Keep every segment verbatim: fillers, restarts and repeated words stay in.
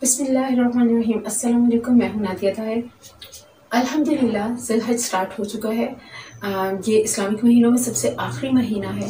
बिस्मिल्लाहिर्रहमानिर्रहीम। अस्सलाम वालेकुम। मैं हूं नादिया ताहिर। अल्हम्दुलिल्लाह ज़िलहज स्टार्ट हो चुका है। आ, ये इस्लामिक महीनों में सबसे आखिरी महीना है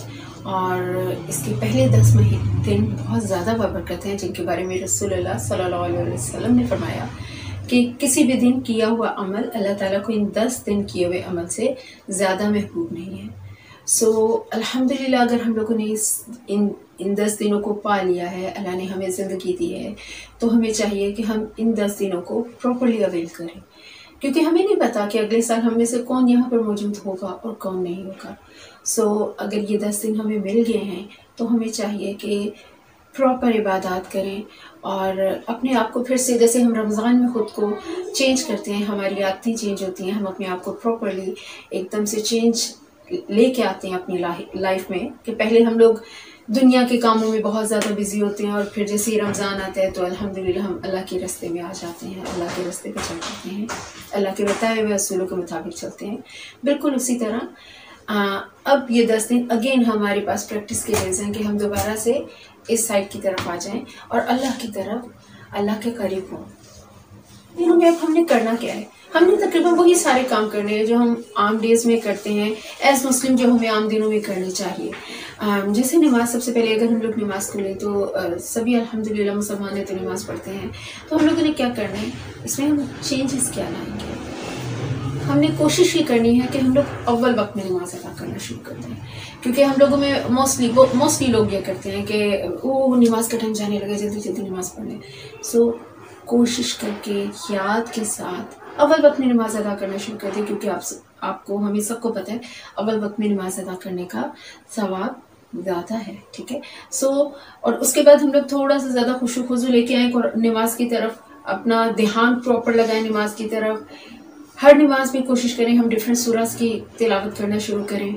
और इसके पहले दस महीने दिन बहुत ज़्यादा बाबरकत हैं, जिनके बारे में रसूलुल्लाह सल्लल्लाहु अलैहि वसल्लम ने फरमाया कि किसी भी दिन किया हुआ अमल अल्लाह ताला को इन दस दिन किए हुए अमल से ज़्यादा महबूब नहीं है। सो so, अल्हम्दुलिल्लाह अगर हम लोगों ने इस इन इन दस दिनों को पा लिया है, अल्लाह ने हमें ज़िंदगी दी है, तो हमें चाहिए कि हम इन दस दिनों को प्रॉपरली अवेल करें, क्योंकि हमें नहीं पता कि अगले साल हम में से कौन यहाँ पर मौजूद होगा और कौन नहीं होगा। सो so, अगर ये दस दिन हमें मिल गए हैं तो हमें चाहिए कि प्रॉपर इबादत करें और अपने आप को फिर से, जैसे हम रमज़ान में ख़ुद को चेंज करते हैं, हमारी आदतें चेंज होती हैं, हम अपने आप को प्रॉपरली एकदम से चेंज लेके आते हैं अपनी लाइफ में। कि पहले हम लोग दुनिया के कामों में बहुत ज़्यादा बिजी होते हैं और फिर जैसे ही रमज़ान आता है तो अल्हम्दुलिल्लाह हम अल्लाह के रास्ते में आ जाते हैं, अल्लाह के रास्ते पे चल पाते हैं, अल्लाह के बताए हुए असूलों के मुताबिक चलते हैं। बिल्कुल उसी तरह आ, अब ये दस दिन अगेन हमारे पास प्रैक्टिस के लिए हैं कि हम दोबारा से इस साइड की तरफ आ जाएं और अल्लाह की तरफ, अल्लाह के करीब हों। दिनों में अब हमने करना क्या है? हमने तकरीबन वही सारे काम करने हैं जो हम आम डेज में करते हैं एज मुस्लिम, जो हमें आम दिनों में करने चाहिए। जैसे नमाज, सबसे पहले अगर हम लोग नमाज को लें तो आ, सभी अल्हम्दुलिल्लाह मुसलमान है तो नमाज पढ़ते हैं। तो हम लोगों ने क्या करना है, इसमें हम चेंजेस क्या लाएंगे? हमने कोशिश ये करनी है कि हम लोग अव्वल वक्त में नमाज अदा करना शुरू कर दें, क्योंकि हम लोगों में मोस्टली वो मोस्टली लोग ये करते हैं कि वो नमाज का टाइम जाने लगे, जल्दी जल्दी नमाज पढ़ लें। सो कोशिश करके याद के साथ अव्वल वक्त में नमाज अदा करना शुरू कर दें, क्योंकि आप आपको हमें सबको पता है अव्वल वक्त में नमाज अदा करने का सवाब ज़्यादा है। ठीक है। सो और उसके बाद हम लोग थोड़ा सा ज़्यादा खुशू खुजू लेके आए और नमाज की तरफ अपना ध्यान प्रॉपर लगाएं। नमाज की तरफ हर नमाज में कोशिश करें हम डिफरेंट सूरत की तिलावत करना शुरू करें,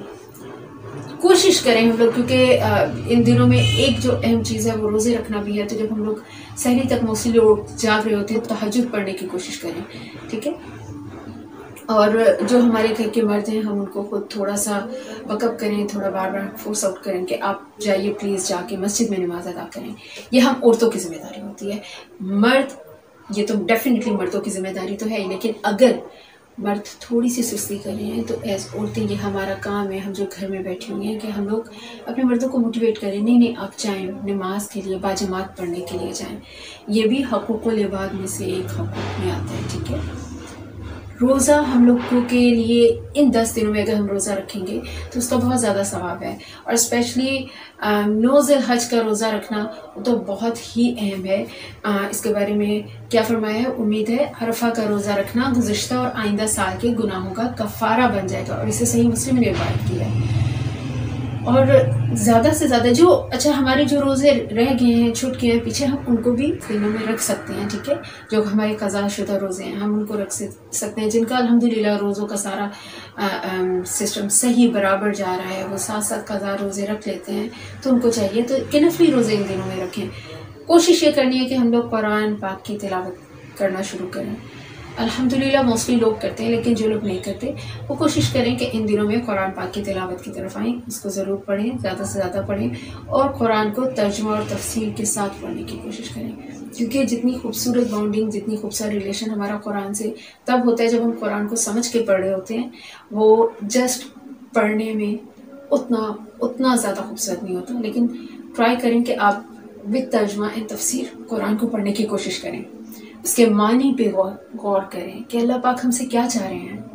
कोशिश करें हम लोग, क्योंकि इन दिनों में एक जो अहम चीज़ है वो रोज़े रखना भी है। तो जब हम लोग सहरी तक मोस्टली लोग जाग रहे होते हैं तो तहज्जुद पढ़ने की कोशिश करें। ठीक है। और जो हमारे घर के मर्द हैं हम उनको खुद थोड़ा सा वक़्फ़ करें, थोड़ा बार बार फोर्स आउट करें कि आप जाइए प्लीज़, जाके मस्जिद में नमाज अदा करें। ये हम औरतों की जिम्मेदारी होती है। मर्द, ये तो डेफिनेटली मर्दों की जिम्मेदारी तो है ही, लेकिन अगर मर्द थोड़ी सी सुस्ती कर रहे हैं तो एज औरतें ये हमारा काम है, हम जो घर में बैठे हुए हैं, कि हम लोग अपने मर्दों को मोटिवेट करें, नहीं नहीं आप जाएँ नमाज के लिए, बाजमात पढ़ने के लिए जाएं। ये भी हकूक़ुल इबाद में से एक हकूक़ में आता है। ठीक है। रोज़ा हम लोगों के लिए इन दस दिनों में अगर हम रोज़ा रखेंगे तो उसका बहुत ज़्यादा सवाब है, और स्पेशली नौ ज़िलहज का रोज़ा रखना तो बहुत ही अहम है। आ, इसके बारे में क्या फरमाया है? उम्मीद है अरफा का रोज़ा रखना गुज़िश्ता और आइंदा साल के गुनाहों का कफ़ारा बन जाएगा, और इसे सही मुस्लिम ने रिवायत किया है। और ज़्यादा से ज़्यादा जो अच्छा हमारे जो रोज़े रह गए हैं, छूट गए हैं पीछे, हम उनको भी दिनों में रख सकते हैं। ठीक है। जो हमारे कज़ा शुदा रोज़े हैं हम उनको रख सकते हैं, जिनका अल्हम्दुलिल्लाह रोज़ों का सारा आ, आ, सिस्टम सही बराबर जा रहा है, वो साथ साथ कज़ा रोज़े रख लेते हैं, तो उनको चाहिए तो कि नफली रोज़े इन दिनों में रखें। कोशिश ये करनी है कि हम लोग कुरान पाक की तिलावत करना शुरू करें। अल्हम्दुलिल्लाह मोस्टली लोग करते हैं, लेकिन जो लोग नहीं करते वो कोशिश करें कि इन दिनों में कुरान पाक की तिलावत की तरफ आएँ, उसको ज़रूर पढ़ें, ज़्यादा से ज़्यादा पढ़ें और कुरान को तर्जुमा और तफसीर के साथ पढ़ने की कोशिश करें, क्योंकि जितनी खूबसूरत बॉन्डिंग, जितनी खूबसूरत रिलेशन हमारा कुरान से तब होता है जब हम कुरान को समझ के पढ़ रहे होते हैं। वो जस्ट पढ़ने में उतना उतना ज़्यादा खूबसूरत नहीं होता, लेकिन ट्राई करें कि आप विद तर्जुमा एंड तफसीर कुरान को पढ़ने की कोशिश करें, उसके मानी पे गौर गौर करें कि अल्लाह पाक हमसे क्या चाह रहे हैं।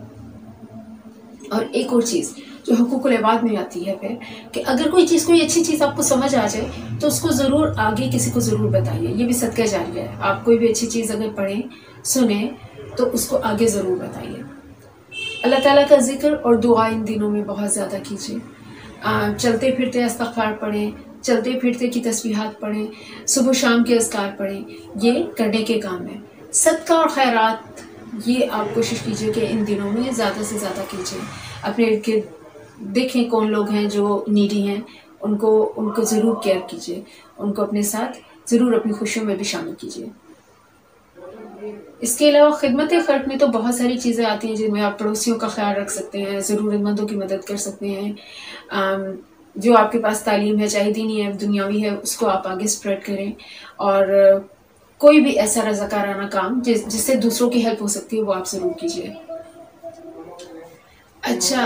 और एक और चीज़ जो हुकूकुल इबाद में आती है फिर, कि अगर कोई चीज़, कोई अच्छी चीज़ आपको समझ आ जाए तो उसको ज़रूर आगे किसी को ज़रूर बताइए। ये भी सदका जारिया है। आप कोई भी अच्छी चीज़ अगर पढ़ें, सुने, तो उसको आगे ज़रूर बताइए। अल्लाह ताला का जिक्र और दुआ इन दिनों में बहुत ज़्यादा कीजिए। चलते फिरते इस्तिग़फ़ार पढ़ें, चलते फिरते की तस्बीहात पढ़ें, सुबह शाम के अज़कार पढ़ें, ये करने के काम है। सदका और खैरात ये आप कोशिश कीजिए कि इन दिनों में ज़्यादा से ज़्यादा कीजिए। अपने इर्द गिर्द देखें कौन लोग हैं जो नीडी हैं, उनको उनको ज़रूर केयर कीजिए, उनको अपने साथ ज़रूर अपनी खुशियों में भी शामिल कीजिए। इसके अलावा खिदमत ख़ल्क़ में तो बहुत सारी चीज़ें आती हैं जिनमें आप पड़ोसियों का ख्याल रख सकते हैं, ज़रूरतमंदों की मदद कर सकते हैं। जो आपके पास तालीम है, चाहे दीनी है दुनियावी है, उसको आप आगे स्प्रेड करें। और कोई भी ऐसा रज़ाकाराना काम जिस जिससे दूसरों की हेल्प हो सकती है वो आप ज़रूर कीजिए। अच्छा,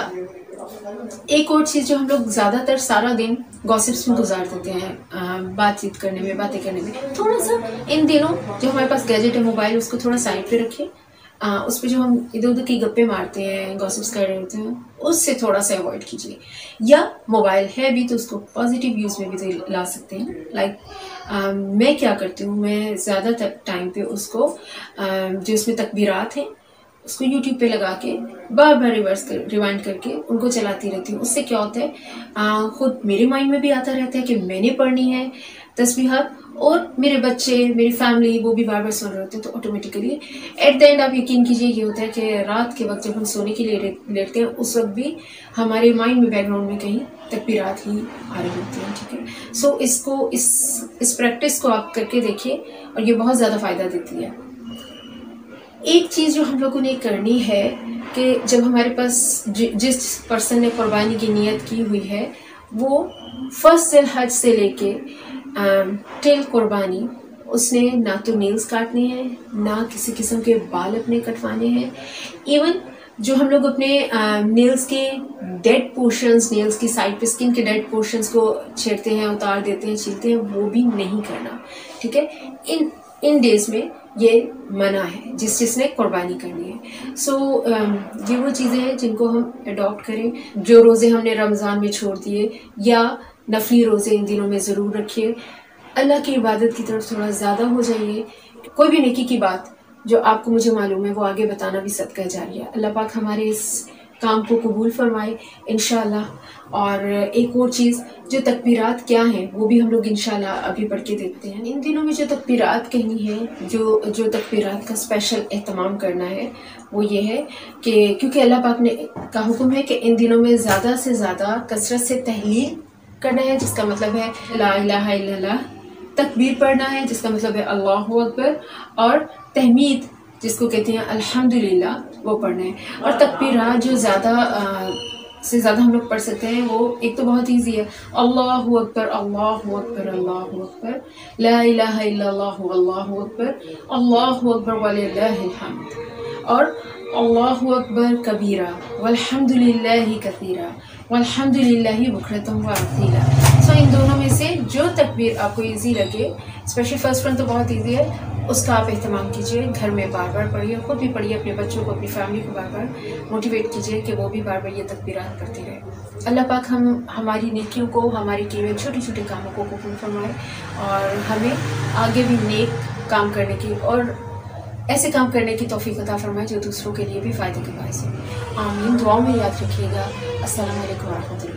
एक और चीज़ जो हम लोग ज़्यादातर सारा दिन गॉसिप्स में गुजार देते हैं, बातचीत करने में, बातें करने में, थोड़ा सा इन दिनों जो हमारे पास गैजेट है मोबाइल, उसको थोड़ा साइड पे रखिए। उस पर जो हम इधर उधर की गप्पे मारते हैं, गॉसिप्स कर रहे होते हैं, उससे थोड़ा सा अवॉइड कीजिए। या मोबाइल है भी तो उसको पॉजिटिव यूज़ में भी ला सकते हैं। लाइक मैं क्या करती हूँ, मैं ज़्यादा टाइम पे उसको आ, जो उसमें तकबीरात हैं उसको यूट्यूब पे लगा के बार बार रिवर्स कर रिवाइंड करके उनको चलाती रहती हूँ। उससे क्या होता है, आ, खुद मेरे माइंड में भी आता रहता है कि मैंने पढ़नी है तस्बीहात, और मेरे बच्चे, मेरी फैमिली वो भी बार बार सुन रहे होते हैं। तो ऑटोमेटिकली एट द एंड आप यकीन कीजिए ये होता है कि रात के वक्त जब हम सोने के लिए लेटते हैं उस वक्त भी हमारे माइंड में बैकग्राउंड में कहीं तकबीरात ही आ रही होती हैं। ठीक है, सो इसको इस इस प्रैक्टिस को आप करके देखिए और ये बहुत ज़्यादा फ़ायदा देती है। एक चीज़ जो हम लोगों ने करनी है कि जब हमारे पास जिस पर्सन ने कुर्बानी की नियत की हुई है वो फर्स्ट जिल हज से लेके टिल कुर्बानी उसने ना तो नेल्स काटने हैं, ना किसी किस्म के बाल अपने कटवाने हैं। इवन जो हम लोग अपने नेल्स के डेड पोर्शंस, नेल्स की साइड पे स्किन के डेड पोर्शंस को छेड़ते हैं, उतार देते हैं, छीलते हैं, वो भी नहीं करना। ठीक है, इन इन डेज में ये मना है जिस जिसने कुर्बानी करनी है। सो so, ये वो चीज़ें हैं जिनको हम अडॉप्ट करें। जो रोज़े हमने रमज़ान में छोड़ दिए या नफली रोज़े इन दिनों में ज़रूर रखिए। अल्लाह की इबादत की तरफ थोड़ा ज़्यादा हो जाइए। कोई भी नेकी की बात जो आपको मुझे मालूम है वो आगे बताना भी सदका जारिया। अल्लाह पाक हमारे इस काम को कबूल फरमाए इंशाल्लाह। और एक और चीज़, जो तकबीरात क्या हैं वो भी हम लोग इंशाल्लाह अभी पढ़ के देखते हैं। इन दिनों में जो तकबीरात कहनी है, जो जो तकबीरात का स्पेशल एहतमाम करना है वो ये है कि क्योंकि अल्लाह पाक ने का हुक्म है कि इन दिनों में ज़्यादा से ज़्यादा कसरत से तहलील करना है, जिसका मतलब है ला इलाहा इल्लल्लाह, तकबीर पढ़ना है जिसका मतलब है अल्लाहु अकबर, और तहमीद जिसको कहते हैं अल्हम्दुलिल्लाह वो पढ़ना है। और तकबीरात जो ज़्यादा से ज़्यादा हम लोग पढ़ सकते हैं वो एक तो बहुत ईजी है, अल्लाहु अकबर अल्लाहु अकबर अल्लाहु अकबर, ला इलाहा इल्लल्लाह अल्लाहु अकबर, अल्लाहु अकबर वलिल्लाहिल हम्द, और अल्लाहु अकबर कबीरा वल्हम्दुलिल्लाहि कसीरा वल्हम्दुलिल्लाहि बुकरतम व असीला। सो इन दोनों में से जो तकबीर आपको इजी लगे, स्पेशली फर्स्ट वन तो बहुत इजी है, उसका आप एहतमाम कीजिए। घर में बार बार पढ़िए, खुद भी पढ़िए, अपने बच्चों को, अपनी फैमिली को बार बार मोटिवेट कीजिए कि वो भी बार बार ये तकबीरात करते रहे। अल्लाह पाक हम हमारी नेकियों को, हमारे किए हुए छोटे छोटे कामों को कबूल फरमाए और हमें आगे भी नेक काम करने की और ऐसे काम करने की तौफीक अता फरमाए जो दूसरों के लिए भी फ़ायदे के बायस हो। आमीन। दुआओं में याद रखिएगा। अस्सलाम वालेकुम व रहमतुल्लाह।